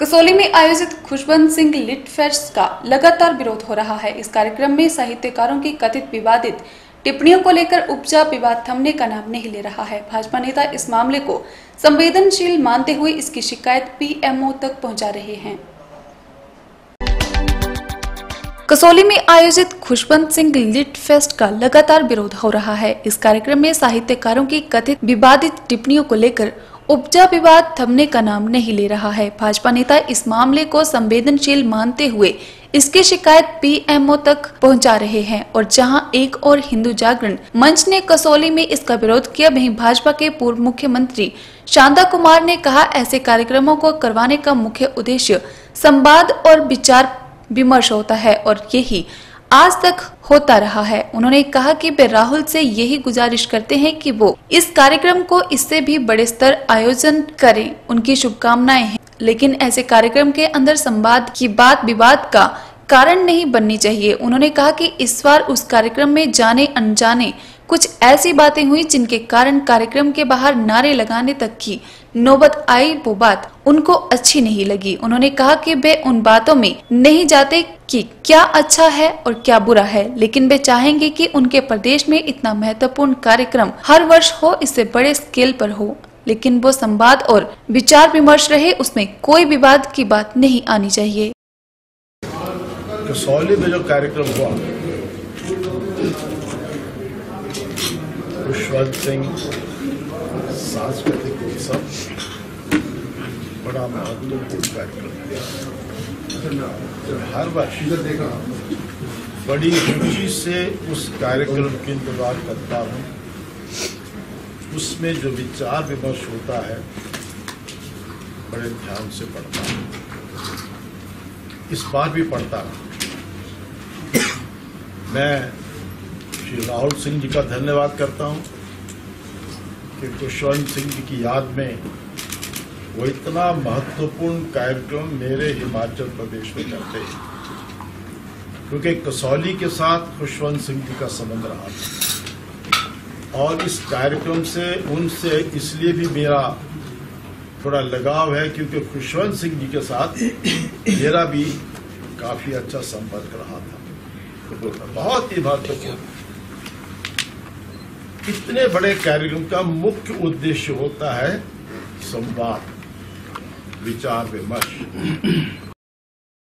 कसौली में आयोजित Khushwant Singh lit fest का लगातार विरोध हो रहा है। इस कार्यक्रम में साहित्यकारों की कथित विवादित टिप्पणियों को लेकर उपजा विवाद थमने का नाम नहीं ले रहा है। भाजपा नेता इस मामले को संवेदनशील मानते हुए इसकी शिकायत पीएमओ तक पहुंचा रहे हैं। कसौली में आयोजित खुशवंत सिंह लिट फेस्ट का लगातार विरोध हो रहा है। इस कार्यक्रम में साहित्यकारों की कथित विवादित टिप्पणियों को लेकर उपजा विवाद थमने का नाम नहीं ले रहा है। भाजपा नेता इस मामले को संवेदनशील मानते हुए इसकी शिकायत पीएमओ तक पहुंचा रहे हैं और जहां एक और हिंदू जागरण मंच ने कसौली में इसका विरोध किया, वहीं भाजपा के पूर्व मुख्यमंत्री शांता कुमार ने कहा, ऐसे कार्यक्रमों को करवाने का मुख्य उद्देश्य संवाद और विचार विमर्श होता है और यही आज तक होता रहा है। उन्होंने कहा कि वे राहुल से यही गुजारिश करते हैं कि वो इस कार्यक्रम को इससे भी बड़े स्तर आयोजन करें। उनकी शुभकामनाएं हैं, लेकिन ऐसे कार्यक्रम के अंदर संवाद की बात विवाद का कारण नहीं बननी चाहिए। उन्होंने कहा कि इस बार उस कार्यक्रम में जाने अनजाने कुछ ऐसी बातें हुई जिनके कारण कार्यक्रम के बाहर नारे लगाने तक की नौबत आई। वो बात उनको अच्छी नहीं लगी। उन्होंने कहा कि वे उन बातों में नहीं जाते कि क्या अच्छा है और क्या बुरा है, लेकिन वे चाहेंगे कि उनके प्रदेश में इतना महत्वपूर्ण कार्यक्रम हर वर्ष हो, इससे बड़े स्केल पर हो, लेकिन वो संवाद और विचार विमर्श रहे, उसमें कोई विवाद की बात नहीं आनी चाहिए। कसौली में जो कार्यक्रम हुआ, खुशवंत सिंह सांस्कृतिक उत्सव बड़ा महत्वपूर्ण कार्यक्रम हर वर्ष बड़ी रुचि से उस कार्यक्रम के इंतजार करता हूँ। उसमें जो विचार विमर्श होता है बड़े ध्यान से पढ़ता हूँ। इस बार भी पढ़ता हूँ। मैं श्री राहुल सिंह जी का धन्यवाद करता हूँ कि खुशवंत सिंह जी की याद में वो इतना महत्वपूर्ण कार्यक्रम मेरे हिमाचल प्रदेश में करते हैं, क्योंकि कसौली के साथ खुशवंत सिंह जी का संबंध रहा था और इस कार्यक्रम से उनसे इसलिए भी मेरा थोड़ा लगाव है क्योंकि खुशवंत सिंह जी के साथ मेरा भी काफी अच्छा संपर्क रहा था। बहुत ही महत्वपूर्ण। इतने बड़े कार्यक्रम का मुख्य उद्देश्य होता है संवाद, विचार विमर्श।